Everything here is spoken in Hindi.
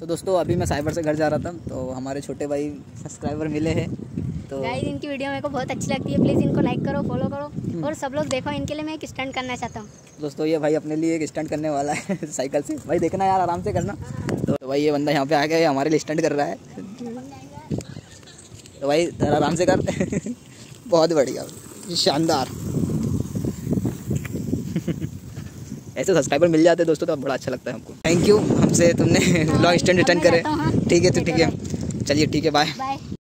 तो दोस्तों अभी मैं साइबर से घर जा रहा था, तो हमारे छोटे भाई सब्सक्राइबर मिले हैं। तो गाइस इनकी वीडियो मेरे को बहुत अच्छी लगती है, प्लीज़ इनको लाइक करो, फॉलो करो और सब लोग देखो। इनके लिए मैं एक स्टंट करना चाहता हूँ। दोस्तों ये भाई अपने लिए एक स्टंट करने वाला है साइकिल से। भाई देखना यार, आराम से करना। तो भाई ये बंदा यहाँ पे आ गया, हमारे लिए स्टंट कर रहा है। तो भाई थोड़ा आराम से कर बहुत बढ़िया, शानदार। ऐसे सब्सक्राइबर मिल जाते हैं दोस्तों तो बड़ा अच्छा लगता है हमको। थैंक यू, हमसे तुमने ब्लॉग स्टंट रिटर्न करे। ठीक है, तो ठीक है, चलिए ठीक है, बाय।